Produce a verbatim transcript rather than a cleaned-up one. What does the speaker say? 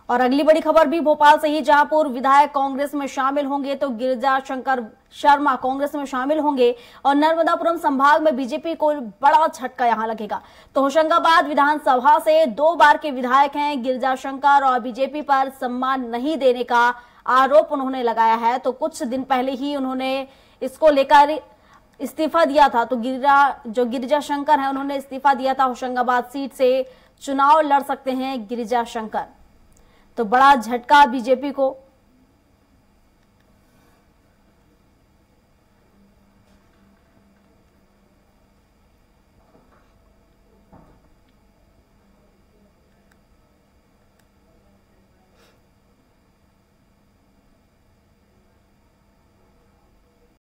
और अगली बड़ी खबर भी भोपाल से ही, जहां पूर्व विधायक कांग्रेस में शामिल होंगे तो गिरिजा शंकर शर्मा कांग्रेस में शामिल होंगे और नर्मदापुरम संभाग में बीजेपी को बड़ा झटका यहां लगेगा। तो होशंगाबाद विधानसभा से दो बार के विधायक हैं गिरिजा शंकर और बीजेपी पर सम्मान नहीं देने का आरोप उन्होंने लगाया है। तो कुछ दिन पहले ही उन्होंने इसको लेकर इस्तीफा दिया था। तो गिरिजा जो गिरिजा शंकर है उन्होंने इस्तीफा दिया था। होशंगाबाद सीट से चुनाव लड़ सकते हैं गिरिजा शंकर। तो बड़ा झटका बीजेपी को।